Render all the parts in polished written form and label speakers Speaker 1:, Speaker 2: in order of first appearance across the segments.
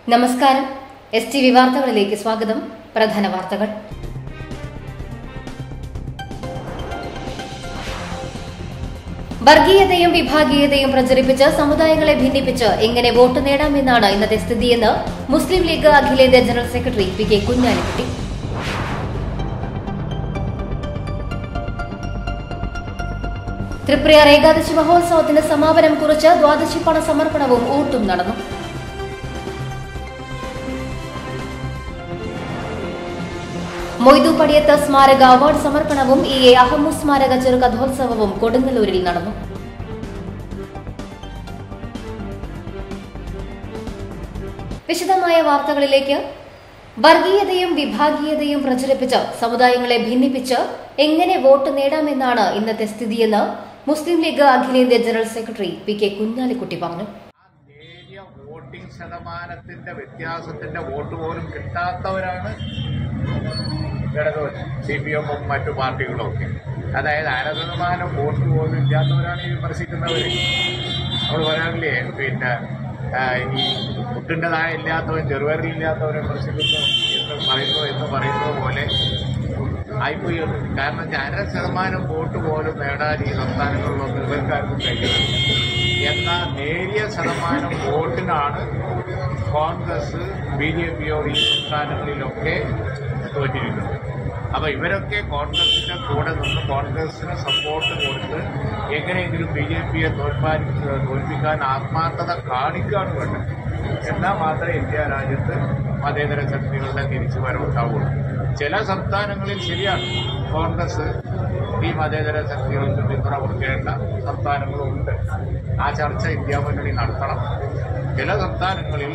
Speaker 1: നമസ്കാരം. STV വാർത്തകളിലേക്ക് സ്വാഗതം. പ്രധാന വാർത്തകൾ. വർഗീയതയും വിഭാഗീയതയും പ്രചരിപ്പിച്ച് സമുദായങ്ങളെ ഭിന്നിപ്പിച്ച് എങ്ങനെ വോട്ട് നേടാമെന്നാണ് ഇന്നത്തെ സ്ഥിതിയെന്ന് മുസ്ലിം ലീഗ് അഖിലേന്ത്യാ general secretary PK Kunhalikutty. Triprayar Ekadasi മഹോത്സവത്തിന് സമാപനം കുറിച്ച് ദ്വാദശി പണ സമർപ്പണവും ഊട്ടും നടന്നു. മൊയ്തു പടിയത്ത് സ്മാരക അവാർഡ് സമർപ്പണവും EA അഹമ്മു സ്മാരക ചെറുകഥോത്സവവും കൊടുങ്ങല്ലൂരിൽ നടന്നു. വിശദമായ വാർത്തകളിലേക്ക്. വർഗീയതയും വിഭാഗീയതയും പ്രചരിപ്പിച്ച് സമുദായങ്ങളെ ഭിന്നിപ്പിച്ച് എങ്ങനെ വോട്ട് നേടാമെന്നാണ് ഇന്നത്തെ സ്ഥിതിയെന്ന് മുസ്ലിം ലീഗ് അഖിലേന്ത്യാ ജനറൽ സെക്രട്ടറി PK കുഞ്ഞാലിക്കുട്ടി പറഞ്ഞു.
Speaker 2: വോട്ടിംഗ് ശതമാനത്തിന്റെ വ്യത്യാസത്തിന്റെ വോട്ട് പോലും കിട്ടാത്തവരാണ് CPM മറ്റു പാർട്ടികളും ഒക്കെ. അതായത് 1% വോട്ട് പോലും ഇല്ലാത്തവരാണ് ഈ വിമർശിക്കുന്നവർ. നമ്മൾ പറയാറില്ലേ, പിന്നെ ഈ മുട്ടിൻ്റെതായ ഇല്ലാത്തവൻ ചെറുവരിലില്ലാത്തവരെ വിമർശിക്കുന്നു എന്ന് പറയുന്നത് പോലെ ആയിപ്പോയി. കാരണം 1% വോട്ട് പോലും നേടാൻ ഈ സംസ്ഥാനങ്ങളിലൊന്നും ഇവർക്കാർക്കും കഴിയുന്നില്ല. എന്നാൽ നേരിയ ശതമാനം വോട്ടിനാണ് കോൺഗ്രസ് BJPയോട് ഈ സംസ്ഥാനങ്ങളിലൊക്കെ തോറ്റിരിക്കുന്നത്. അപ്പോൾ ഇവരൊക്കെ കോൺഗ്രസിൻ്റെ കൂടെ നിന്ന് കോൺഗ്രസിന് സപ്പോർട്ട് കൊടുത്ത് എങ്ങനെയെങ്കിലും BJPയെ തോൽപ്പിക്കാൻ ആത്മാർത്ഥത കാണിക്കുകയാണ് വേണ്ടത്. എന്നാൽ മാത്രമേ ഇന്ത്യ രാജ്യത്ത് മതേതര ശക്തികളുടെ തിരിച്ചുവരവുണ്ടാവുള്ളൂ. ചില സംസ്ഥാനങ്ങളിൽ ശരിയാണ്, കോൺഗ്രസ് ഈ മതേതര ശക്തികൾക്ക് പിന്തുണ കൊടുക്കേണ്ട സംസ്ഥാനങ്ങളുണ്ട്. ആ ചർച്ച ഇന്ത്യ മുന്നണി നടത്തണം. ചില സംസ്ഥാനങ്ങളിൽ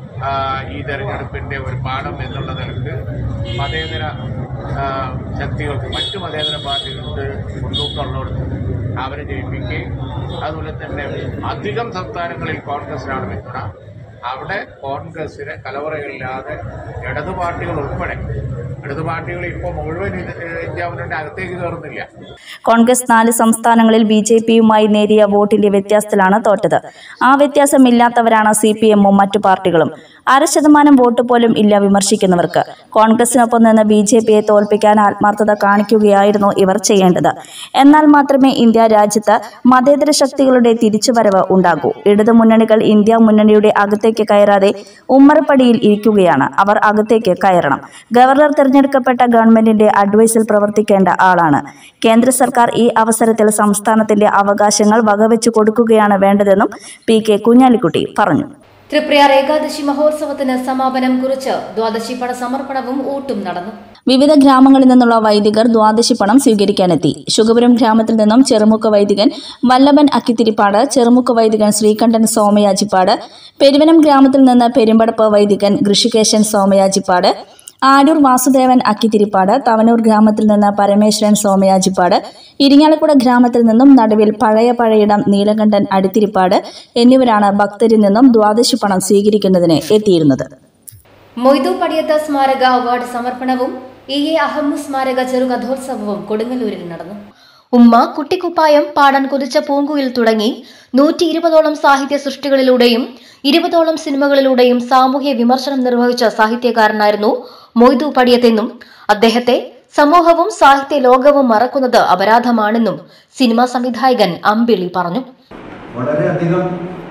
Speaker 2: ഈ തെരഞ്ഞെടുപ്പിൻ്റെ ഒരു പാഠം എന്നുള്ള നിലക്ക് മതേതര ശക്തികൾക്ക്, മറ്റു മതേതര പാർട്ടികൾക്ക് മുൻതൂക്കമുള്ളവർക്ക് അവരെ ജയിപ്പിക്കുകയും അതുപോലെ തന്നെ അധികം സംസ്ഥാനങ്ങളിൽ കോൺഗ്രസിനാണ് പിന്തുണ. അവിടെ കോൺഗ്രസിന് കലവറയില്ലാതെ ഇടതു പാർട്ടികൾ ഉൾപ്പെടെ, ഇടതു പാർട്ടികൾ ഇപ്പോൾ മുഴുവൻ ഇന്ത്യ മുന്നണിയുടെ അകത്തേക്ക് കയറുന്നില്ല.
Speaker 3: കോൺഗ്രസ് 4 സംസ്ഥാനങ്ങളിൽ BJPയുമായി നേരിയ വോട്ടിന്റെ വ്യത്യാസത്തിലാണ് തോറ്റത്. ആ വ്യത്യാസമില്ലാത്തവരാണ് CPMഉം മറ്റു പാർട്ടികളും. 1% വോട്ട് പോലും ഇല്ല വിമർശിക്കുന്നവർക്ക്. കോൺഗ്രസിനൊപ്പം നിന്ന് BJPയെ തോൽപ്പിക്കാൻ ആത്മാർത്ഥത കാണിക്കുകയായിരുന്നു ഇവർ ചെയ്യേണ്ടത്. എന്നാൽ മാത്രമേ ഇന്ത്യ രാജ്യത്ത് മതേതര ശക്തികളുടെ തിരിച്ചുവരവ് ഉണ്ടാകൂ. ഇടതു മുന്നണികൾ ഇന്ത്യ മുന്നണിയുടെ അകത്തേക്ക് കയറാതെ ഉമ്മറപ്പടിയിൽ ഇരിക്കുകയാണ്. അവർ അകത്തേക്ക് കയറണം. ഗവർണർ തിരഞ്ഞെടുക്കപ്പെട്ട ഗവൺമെന്റിന്റെ അഡ്വൈസിൽ പ്രവർത്തിക്കേണ്ട ആളാണ്. കേന്ദ്ര സർക്കാർ ഈ അവസരത്തിൽ സംസ്ഥാനത്തിന്റെ അവകാശങ്ങൾ വകവെച്ചു കൊടുക്കുകയാണ് വേണ്ടതെന്നും PK കുഞ്ഞാലിക്കുട്ടി പറഞ്ഞു.
Speaker 1: തൃപ്രയാർ ഏകാദശി മഹോത്സവത്തിന് സമാപനം കുറിച്ച് ദ്വാദശി പണ സമർപ്പണവും ഊട്ടും നടന്നു.
Speaker 3: വിവിധ ഗ്രാമങ്ങളിൽ നിന്നുള്ള വൈദികർ ദ്വാദശി പണം സ്വീകരിക്കാനെത്തി. ശുഗപുരം ഗ്രാമത്തിൽ നിന്നും ചെറുമുക്ക് വൈദികൻ വല്ലഭൻ അക്കിത്തിരിപ്പാട്, ചെറുമുക്ക് വൈദികൻ ശ്രീകണ്ഠൻ സോമയാജിപ്പാട്, പെരുവനം ഗ്രാമത്തിൽ നിന്ന് പെരുമ്പടപ്പ് വൈദികൻ ഋഷികേശൻ സോമയാജിപ്പാട്, ആരൂർ വാസുദേവൻ അക്കിത്തിരിപ്പാട്, തവനൂർ ഗ്രാമത്തിൽ നിന്ന് പരമേശ്വരൻ സോമയാജിപ്പാട്, ഇരിങ്ങാലക്കുട ഗ്രാമത്തിൽ നിന്നും നടുവിൽ പഴയയിടം നീലകണ്ഠൻ അടിത്തിരിപ്പാട് എന്നിവരാണ് ഭക്തരിൽ നിന്നും ദ്വാദശി പണം സ്വീകരിക്കുന്നതിന് എത്തിയിരുന്നത്.
Speaker 1: മൊയ്തു പടിയത്ത് സ്മാരക അവാർഡ് സമർപ്പണവും EA അഹമ്മു സ്മാരക ചെറുകഥോത്സവവും കൊടുങ്ങല്ലൂരിൽ നടന്നു. ഉമ്മ, കുട്ടിക്കുപ്പായം, പാടാൻ കൊതിച്ച പൂങ്കുയിൽ തുടങ്ങി 120ഓളം സാഹിത്യ സൃഷ്ടികളിലൂടെയും 20ഓളം സിനിമകളിലൂടെയും സാമൂഹ്യ വിമർശനം നിർവഹിച്ച സാഹിത്യകാരനായിരുന്നു മൊയ്തു പടിയത്തെന്നും അദ്ദേഹത്തെ സമൂഹവും സാഹിത്യ ലോകവും മറക്കുന്നത് അപരാധമാണെന്നും സിനിമാ സംവിധായകൻ അമ്പിളി പറഞ്ഞു.
Speaker 4: വളരെയധികം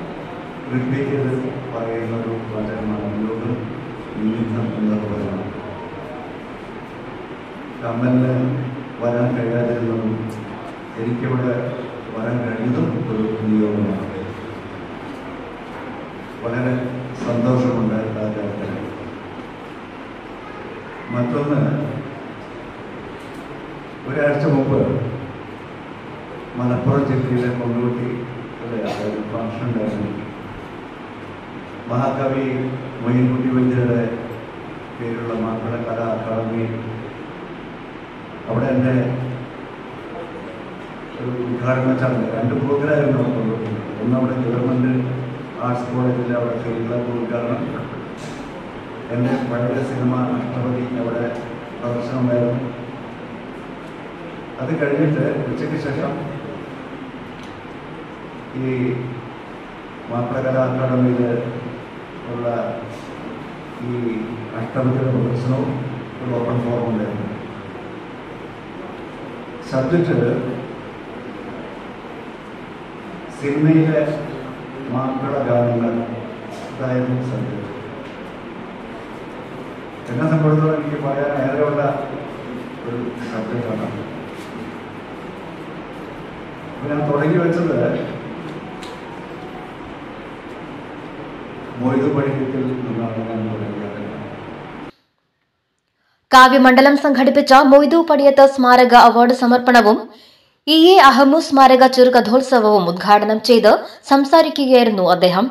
Speaker 4: കമ്മലിന് വരാൻ കഴിയാതിരുന്നതും എനിക്കിവിടെ വരാൻ കഴിയുന്നതും ഒരു നിയോഗമാണ്. വളരെ സന്തോഷമുണ്ട് ആ കാര്യത്തിൽ. മറ്റൊന്ന്, ഒരാഴ്ച മുമ്പ് മലപ്പുറം ജില്ലയിലെ കൊണ്ടോട്ടി ഒരു ഫംഗ്ഷൻ ഉണ്ടായിരുന്നു. മഹാകവി മൊയ്ൻകുട്ടി വൈദ്യരുടെ പേരുള്ള മാപ്പിള കലാ അക്കാദമി, അവിടെ എൻ്റെ ഒരു ഉദ്ഘാടന ചടങ്ങ് 2 പ്രോഗ്രാമായിരുന്നു അവിടെ കൊണ്ടുപോകുന്നത്. ഒന്ന് അവിടെ ഗവൺമെൻറ് ആർട്സ് കോളേജിൽ അവിടെ ചെയ്ത ഉദ്ഘാടനം, എൻ്റെ പഴയ സിനിമ അഷ്ടപതി അവിടെ പ്രദർശനമായിരുന്നു. അത് കഴിഞ്ഞിട്ട് ഉച്ചയ്ക്ക് ശേഷം ഈ മാപ്പിള കലാ അക്കാദമിയിൽ ഉള്ള ഈ അഷ്ടമിയുടെ പ്രദർശനവും ഒരു ഓപ്പൺ ഫോറം ഉണ്ടായിരുന്നു. സബ്ജക്റ്റ് സിനിമയിലെ മാപ്പിള ഗാനങ്ങൾ, അതായിരുന്നു സബ്ജക്റ്റ്. എന്നെ സംബന്ധിച്ചിടത്തോളം എനിക്ക് പറയാൻ ഏറെയുള്ള ഒരു സബ്ജക്റ്റാണ്. അപ്പോൾ ഞാൻ തുടങ്ങി വെച്ചത് മൊയ്തു പടിക്കത്തിൽ നിന്നാണ് ഞാൻ തുടങ്ങിയത്.
Speaker 1: കാവ്യമണ്ഡലം സംഘടിപ്പിച്ച മൊയ്തു പടിയത്ത് സ്മാരക അവാർഡ് സമർപ്പണവും EA അഹമ്മു സ്മാരക ചെറുകഥോത്സവവും ഉദ്ഘാടനം ചെയ്ത് സംസാരിക്കുകയായിരുന്നു അദ്ദേഹം.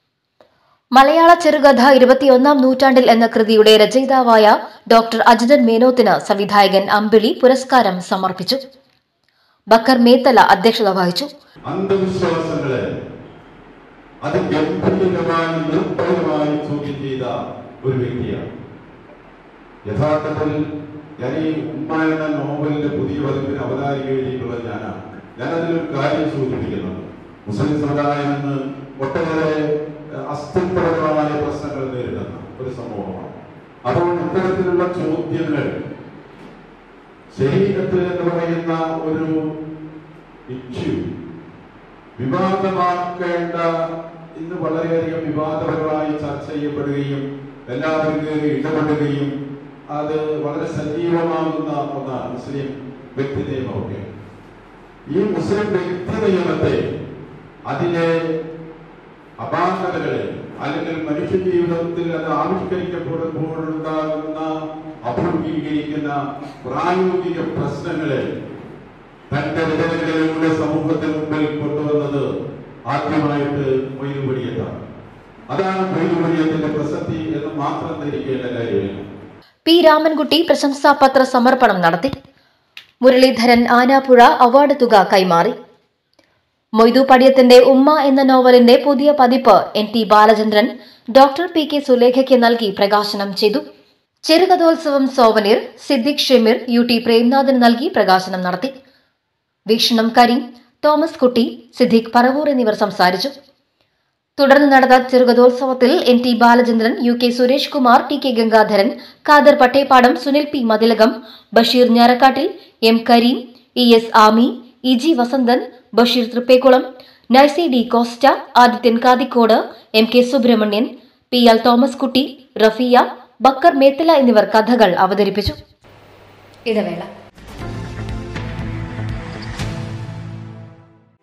Speaker 1: മലയാള ചെറുകഥ 21ാം നൂറ്റാണ്ടിൽ എന്ന കൃതിയുടെ രചയിതാവായ ഡോക്ടർ അജിതൻ മേനോത്തിന് സംവിധായകൻ അമ്പിളി പുരസ്കാരം സമർപ്പിച്ചു. ബക്കർ മേത്തല അധ്യക്ഷത വഹിച്ചു.
Speaker 5: അന്ധവിശ്വാസങ്ങളെ അതിഗംഭീരമായി നിർഭയമായി ചോദ്യം ചെയ്ത ഒരു വ്യക്തിയാണ്. യഥാർത്ഥത്തിൽ ഞാൻ ഈ ഉമ്മ എന്ന നോവലിന്റെ പുതിയ പതിപ്പിന് അവതാരിക എഴുതിയിട്ടുള്ള ഞാനതിലൊരു കാര്യം സൂചിപ്പിക്കുന്നുണ്ട്. മുസ്ലിം സമുദായം എന്ന് ഒട്ടേറെ അസ്തിത്വപരമായ പ്രശ്നങ്ങൾ നേരിടുന്ന ഒരു സമൂഹമാണ്. അപ്പോൾ ഇത്തരത്തിലുള്ള ചോദ്യങ്ങൾ ശരീരത്ത് എന്ന് പറയുന്ന ഒരു ഇഷ്യൂ വിവാദമാക്കേണ്ട, ഇന്ന് വളരെയധികം വിവാദപരമായി ചർച്ച ചെയ്യപ്പെടുകയും എല്ലാവരും ഇടപെടുകയും അത് വളരെ സജീവമാകുന്ന ഒന്നാണ് മുസ്ലിം വ്യക്തി നിയമമൊക്കെ. ഈ മുസ്ലിം വ്യക്തി നിയമത്തെ, അതിലെ അപാകതകളെ, അല്ലെങ്കിൽ മനുഷ്യ ജീവിതത്തിൽ അത് ആവിഷ്കരിക്കപ്പെടുമ്പോഴുണ്ടാകുന്ന അഭിമുഖീകരിക്കുന്ന പ്രായോഗിക പ്രശ്നങ്ങളെ തന്റെ രചനകളിലൂടെ സമൂഹത്തിന് മുമ്പിൽ കൊണ്ടുവന്നത് ആദ്യമായിട്ട് മൊയ്തു പടിയത്താണ്. അതാണ് മൊയ്തു പടിയത്തിന്റെ പ്രസക്തി എന്ന് മാത്രം ധരിക്കേണ്ട കാര്യമില്ല.
Speaker 1: പി രാമൻകുട്ടി പ്രശംസാപത്ര സമർപ്പണം നടത്തി. മുരളീധരൻ ആനാപ്പുഴ അവാർഡ് തുക കൈമാറി. മൊയ്തു പടിയത്തിന്റെ ഉമ്മ എന്ന നോവലിന്റെ പുതിയ പതിപ്പ് NT ബാലചന്ദ്രൻ ഡോക്ടർ PK സുലേഖയ്ക്ക് നൽകി പ്രകാശനം ചെയ്തു. ചെറുകഥോത്സവം സോവനീർ സിദ്ദിഖ് ഷെമീർ UT പ്രേംനാഥിന് നൽകി പ്രകാശനം നടത്തി. വീക്ഷണം കരീം, തോമസ് കുട്ടി, സിദ്ദിഖ് പറവൂർ എന്നിവർ സംസാരിച്ചു. തുടർന്ന് നടന്ന ചെറുകഥോത്സവത്തിൽ NT Balachandran, UK Suresh Kumar, TK Gangadharan, Khader Pattepadam, Sunil P Mathilakam, Basheer Njarakkattil, M Kareem, ES Aami, EG Vasanthan, Basheer Thrippekkulam, Naicy D Costa, Adithyan Kathikode, MK Subrahmanian, PL Thomas Kutty, Rafiya, Backer Methala എന്നിവർ കഥകൾ അവതരിപ്പിച്ചു. ഇടവേള.